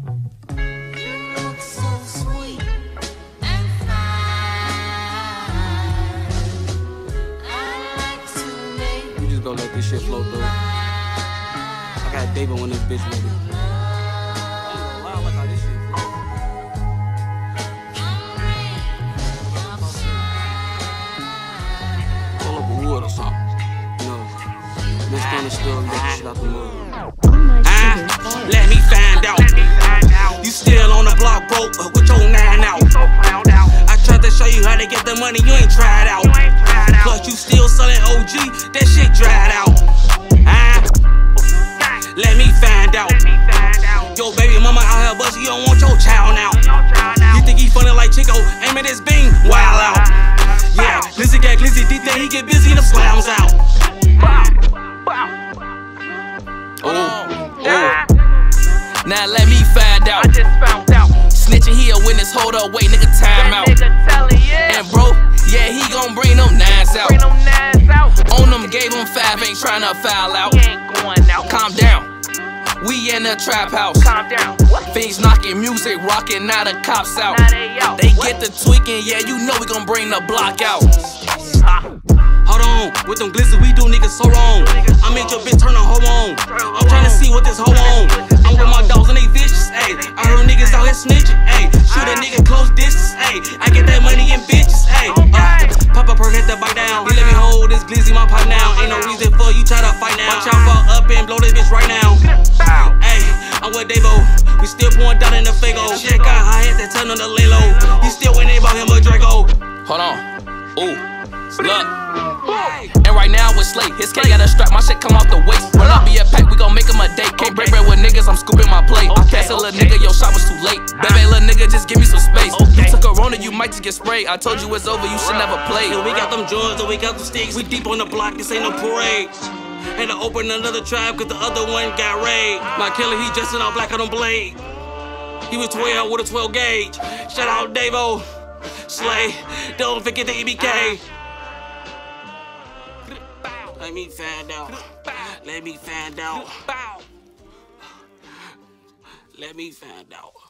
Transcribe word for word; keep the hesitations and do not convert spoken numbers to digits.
Go let this shit flow through. I got David when this bitch ready. I like how this shit flow. Pull up a wood or something. You know, Miss Gunner still make the shit out the mud. Ah, let me find out. You still on the block, bro, with your nine out. I tried to show you how to get the money, you ain't tried out. Plus you still selling O G, that shit dried out. Ah, let me find out. Yo, baby mama out here bustin', you don't want your child now. You think he funny like Chico, aim at his beam, wild out. Yeah, Glizzy got Glizzy, D think he get busy, the slams out. Oh, oh. Now let me find out. I just found out. Snitching here, witness, hold up, wait, nigga, time out. And bro, yeah, he gon' bring them nines out. Bring them nines out. On them, gave him five, ain't tryna foul out. He ain't going out. Calm down, we in the trap house. Calm down. Fiends knocking music, rocking, now the cops out. Now they out. They get the tweaking, yeah, you know we gon' bring the block out. Ah. Hold on, with them glizzy, we do niggas so wrong. I made your bitch turn a hoe on. I'm tryna see what this hoe on. I'm with my dogs and they vicious, ayy. I heard niggas out here snitching, ayy. Shoot a nigga close distance, ayy. I get that money in bitches, ayy. Uh, pop up, her hit the bite down. He let me hold this glizzy, my pipe now. Ain't no reason for you try to fight now. Watch out for up and blow this bitch right now. Ayy, I'm with Davo. We still pouring down in the Fago. Check out how I hit that turn on the lay low. You still waiting about him a Draco. Hold on, ooh, look. And right now with Slate, his K got a strap, my shit come off the waist. Run up be a pack, we gon' make him a date. Can't break bread with niggas, I'm scooping my plate. I pass a little nigga, yo, shot was too late. Baby, little nigga, just give me some space. You took a Rona, you might just get sprayed. I told you it's over, you should never play. Yeah, we got them joints and we got them sticks. We deep on the block, this ain't no parade. Had to open another tribe cause the other one got raid. My killer, he dressing all black on them blade. He was twelve with a twelve gauge. Shout out Davo, Slay, don't forget the E B K. Let me find out. Let me find out. Let me find out.